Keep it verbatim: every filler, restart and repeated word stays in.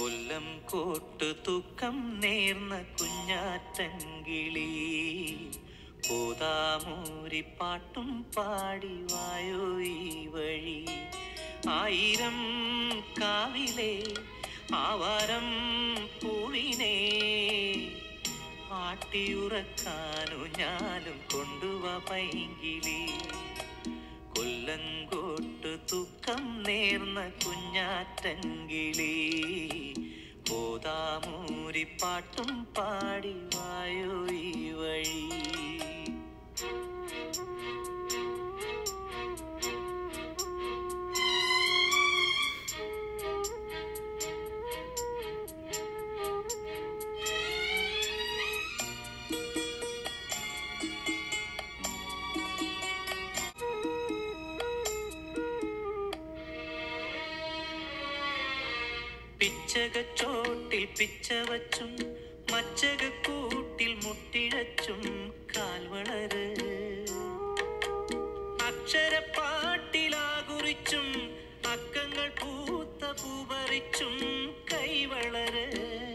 കൊല്ലം കോട്ടു തൂക്കം നേർന്ന കുഞ്ഞാറ്റങ്കിളി പോതാമൂരി പാട്ടും പാടി വായോ ഈ വഴി. ആയിരം കാവിലെ ആവാരം പൂവിനെ ആട്ടിയുറക്കാനു ഞാനും കൊണ്ടുവ പൈങ്കിളി. കൊല്ലങ്കോട്ട് തൂക്കം നേർന്ന കുഞ്ഞാറ്റങ്കിളി പോതാമൂരി പാട്ടും പാടി വായോ ഈ വഴി. പിച്ചകച്ചോട്ടിൽ പിച്ചവച്ചും മച്ചകക്കൂട്ടിൽ മുട്ടിഴച്ചും കാൽവളര് അക്ഷരപ്പാട്ടിലാകുറിച്ചും അക്കങ്ങൾ പൂത്ത പൂപറിച്ചും കൈവളര്.